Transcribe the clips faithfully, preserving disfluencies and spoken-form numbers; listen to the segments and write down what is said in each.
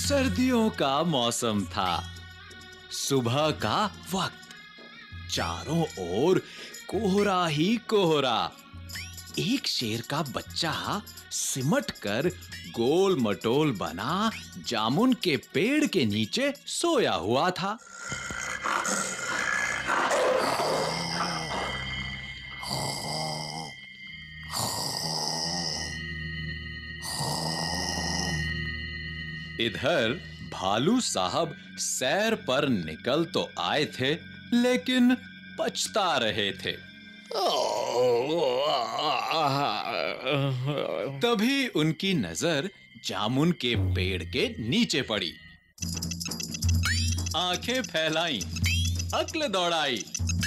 सर्दियों का मौसम था। सुबह का वक्त। चारों ओर कोहरा ही कोहरा। एक शेर का बच्चा सिमट कर गोल मटोल बना जामुन के पेड़ के नीचे सोया हुआ था। इधर भालू साहब सैर पर निकल तो आए थे, लेकिन पछता रहे थे। तभी उनकी नजर जामुन के पेड़ के नीचे पड़ी। आंखें फैलाई, अक्ल दौड़ाई।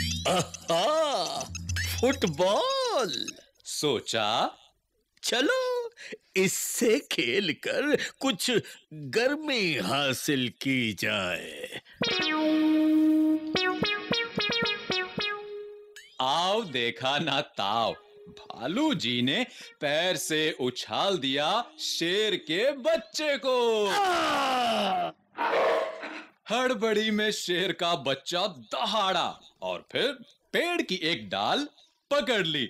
फुटबॉल! सोचा, चलो इससे खेलकर कुछ गर्मी हासिल की जाए। आओ देखा ना ताव, भालू जी ने पैर से उछाल दिया शेर के बच्चे को। हड़बड़ी में शेर का बच्चा दहाड़ा और फिर पेड़ की एक डाल पकड़ ली।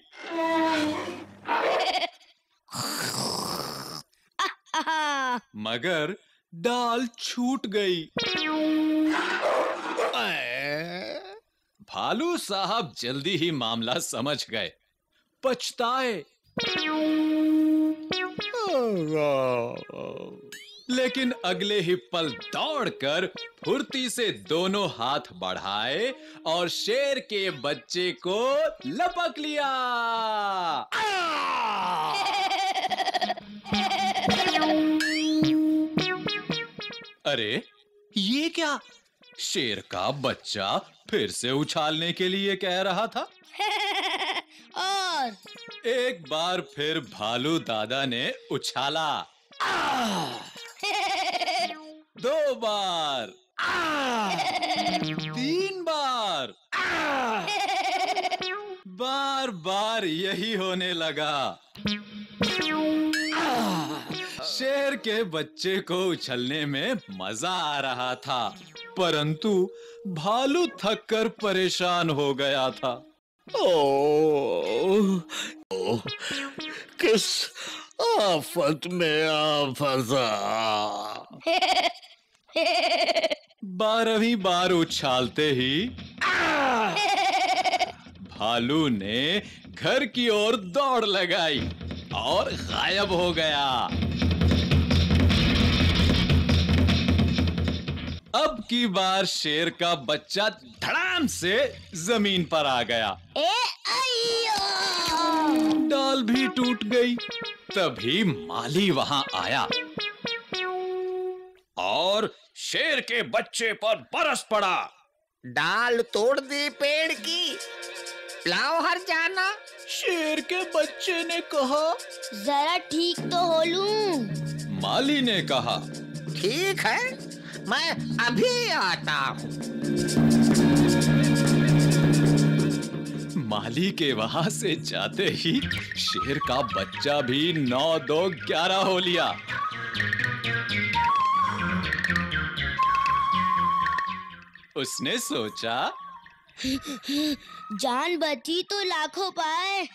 मगर डाल छूट गई। भालू साहब जल्दी ही मामला समझ गए, पछताए। लेकिन अगले ही पल दौड़कर फुर्ती से दोनों हाथ बढ़ाए और शेर के बच्चे को लपक लिया। अरे ये क्या? शेर का बच्चा फिर से उछालने के लिए कह रहा था। और एक बार फिर भालू दादा ने उछाला। दो बार, तीन बार, बार बार यही होने लगा। शेर के बच्चे को उछलने में मजा आ रहा था, परंतु भालू थक कर परेशान हो गया था। ओह, ओह, किस आफत में आ फंसा। बारहवीं बार उछालते ही भालू ने घर की ओर दौड़ लगाई और गायब हो गया। अब की बार शेर का बच्चा धड़ाम से जमीन पर आ गया। ए अय्यो! डाल भी टूट गई। तभी माली वहां आया और शेर के बच्चे पर बरस पड़ा। डाल तोड़ दी पेड़ की, लाओ हर जाना। शेर के बच्चे ने कहा। जरा ठीक तो हो लूं। माली ने कहा, ठीक है, मैं अभी आता हूँ। माली के वहां से जाते ही शेर का बच्चा भी नौ दो ग्यारह हो लिया। उसने सोचा, जान बची तो लाखों पाए।